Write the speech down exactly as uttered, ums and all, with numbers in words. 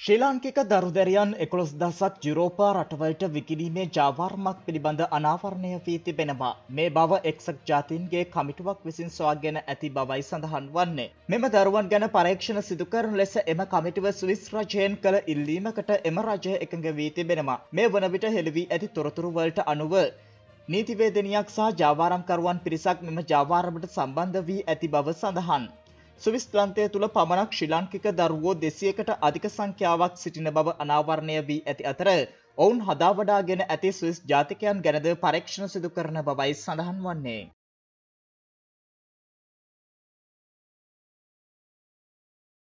ශ්‍රී ලාංකික දරුදැරියන් එකොළොස් දහසක් යුරෝපා රටවලට විකිණීමේ ජාවාරමක් පිළිබඳ අනාවරණය වී තිබෙනවා. මේ බව එක්සත් ජාතීන්ගේ කමිටුවක් විසින් සොයාගෙන ඇති බවයි සඳහන් වන්නේ. මෙම දරුවන් ගැන පරීක්ෂණ සිදු කරන ලෙස එම කමිටුව ස්විස් රජයෙන් කළ ඉල්ලීමකට එම රජය එකඟ වී තිබෙනවා. මේ වන විට හෙළි වී ඇති තොරතුරු වලට අනුව නීතිවේදනියක් සහ ජාවාරම්කරුවන් පිරිසක් මෙම ජාවාරමට සම්බන්ධ වී ඇති බව සඳහන්. ස්විස්ලන්තය තුළ පමණක් ශ්‍රී ලාංකික දරුවෝ දෙසියකට අධික සංඛ්‍යාවක් සිටින බව අනාවරණය වී ඇති අතර ඔවුන් හදා වඩාගෙන ඇති ස්විස් ජාතිකයන් ගැනද පරීක්ෂණ සිදු කරන බවයි සඳහන් වන්නේ.